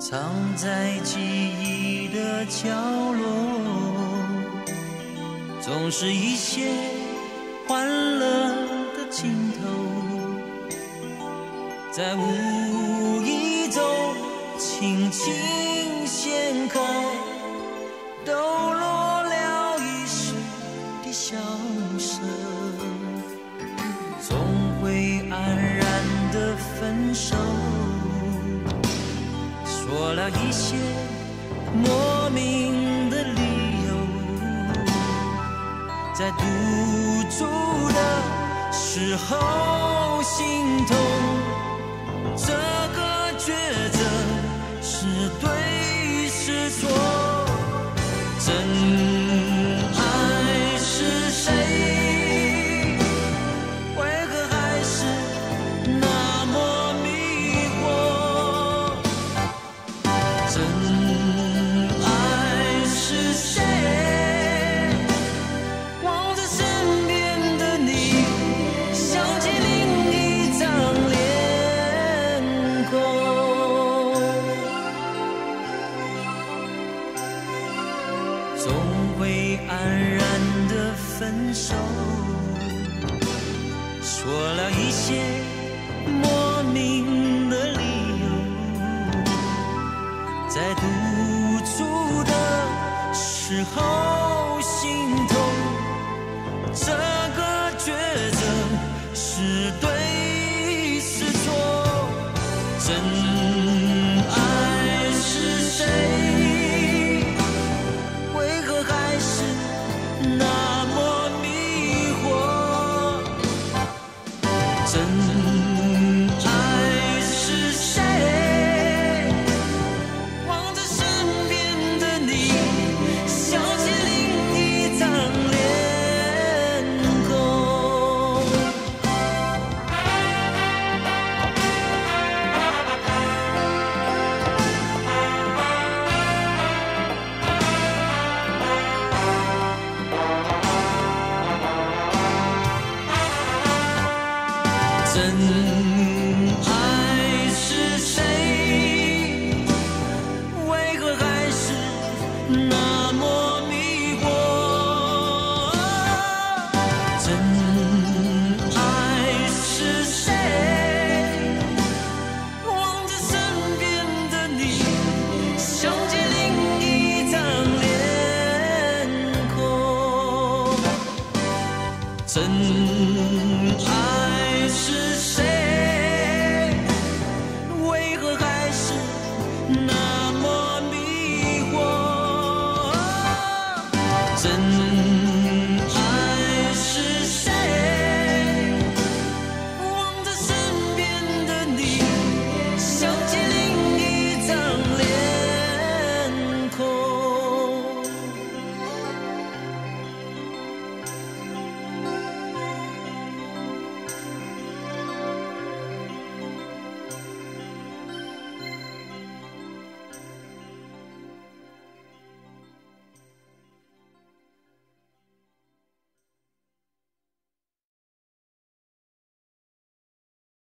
藏在记忆的角落，总是一些欢乐的镜头，在无意中轻轻掀开，抖落了一时的萧瑟，总会黯然的分手。说了一些莫名的理由，在赌注的时候心痛，这个抉择是对是错，真爱是谁？为何还是那么迷惑？真爱是谁？望着身边的你，想起另一张脸孔，总会黯然的分手。说了一些莫名的理由，在赌注的时候心痛，这个抉择是对是错，真爱是谁？为何还是那么迷惑？真爱是谁？望着身边的你，想起另一张脸孔。真爱是谁？为何还是那么迷惑？真爱是谁？望着身边的你，想起另一张脸孔。真爱是谁？为何还是那么迷惑？真